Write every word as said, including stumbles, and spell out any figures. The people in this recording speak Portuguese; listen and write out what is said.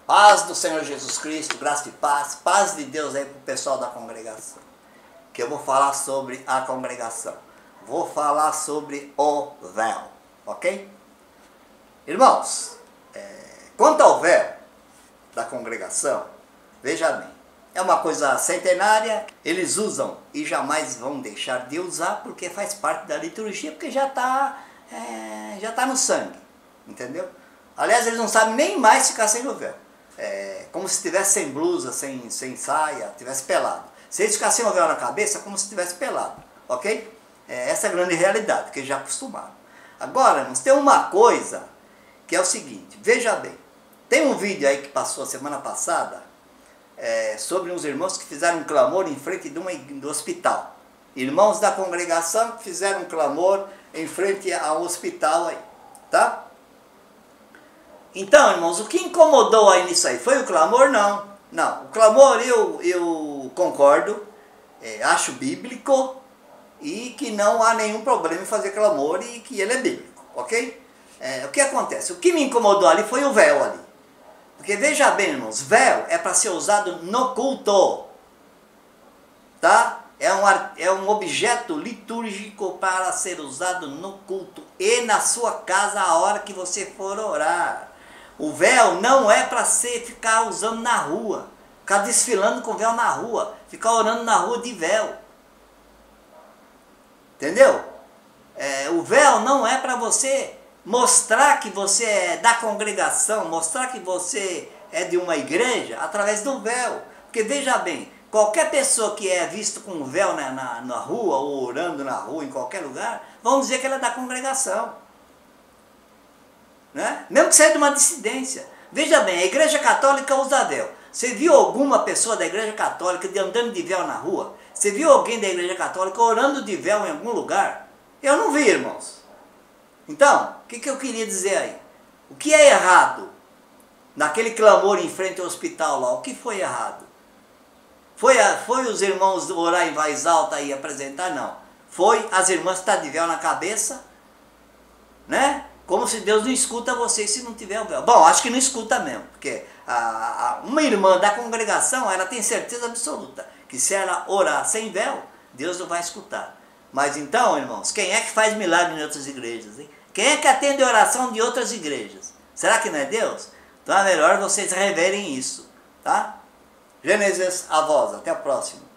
Paz do Senhor Jesus Cristo, graça e paz, paz de Deus aí para o pessoal da congregação. Que eu vou falar sobre a congregação. Vou falar sobre o véu, ok? Irmãos, é, quanto ao véu da congregação, veja bem, é uma coisa centenária, eles usam e jamais vão deixar de usar porque faz parte da liturgia, porque já está é, já tá no sangue, entendeu? Aliás, eles não sabem nem mais ficar sem o véu. É como se estivesse sem blusa, sem, sem saia, estivesse pelado. Se eles ficassem sem o véu na cabeça, é como se estivesse pelado, ok? É, essa é a grande realidade, porque eles já acostumaram. Agora, irmãos, tem uma coisa que é o seguinte, veja bem, tem um vídeo aí que passou a semana passada é, sobre uns irmãos que fizeram um clamor em frente de uma, do hospital. Irmãos da congregação que fizeram um clamor em frente ao hospital aí, tá? Então, irmãos, o que incomodou aí nisso aí? Foi o clamor? Não. Não, o clamor eu, eu concordo, é, acho bíblico e que não há nenhum problema em fazer clamor e que ele é bíblico, ok? É, o que acontece? O que me incomodou ali foi o véu ali. Porque veja bem, irmãos, véu é para ser usado no culto, tá? É um, é um objeto litúrgico para ser usado no culto e na sua casa a hora que você for orar. O véu não é para você ficar usando na rua, ficar desfilando com véu na rua, ficar orando na rua de véu. Entendeu? É, o véu não é para você mostrar que você é da congregação, mostrar que você é de uma igreja através do véu. Porque veja bem, qualquer pessoa que é visto com o véu na, na, na rua ou orando na rua, em qualquer lugar, vão dizer que ela é da congregação. Né? Mesmo que seja de uma dissidência. Veja bem, a igreja católica usa véu. Você viu alguma pessoa da igreja católica andando de véu na rua? Você viu alguém da igreja católica orando de véu em algum lugar? Eu não vi, irmãos. Então, o que, que eu queria dizer aí? O que é errado naquele clamor em frente ao hospital lá? O que foi errado? Foi, a, foi os irmãos orar em voz alta e apresentar? Não. Foi as irmãs estar de véu na cabeça, né? Como se Deus não escuta vocês se não tiver o véu. Bom, acho que não escuta mesmo, porque a, a, uma irmã da congregação, ela tem certeza absoluta que se ela orar sem véu, Deus não vai escutar. Mas então, irmãos, quem é que faz milagre em outras igrejas? Hein? Quem é que atende a oração de outras igrejas? Será que não é Deus? Então é melhor vocês reverem isso, tá? Gênesis, a voz. Até a próxima.